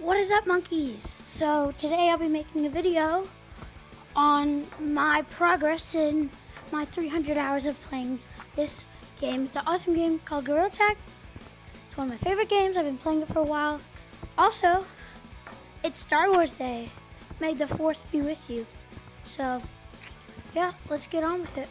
What is up, monkeys? So today I'll be making a video on my progress in my 300 hours of playing this game. It's an awesome game called Gorilla Tag. It's one of my favorite games. I've been playing it for a while. Also, it's Star Wars Day. May the 4th be with you. So, yeah, let's get on with it.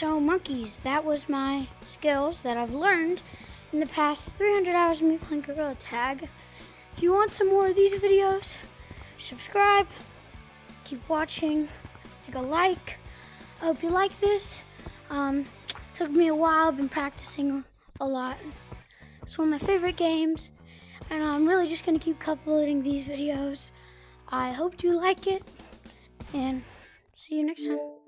So monkeys, that was my skills that I've learned in the past 300 hours of me playing Gorilla Tag. If you want some more of these videos, subscribe, keep watching, take a like. I hope you like this. Took me a while, I've been practicing a lot. It's one of my favorite games, and I'm really just gonna keep uploading these videos. I hope you like it, and see you next time.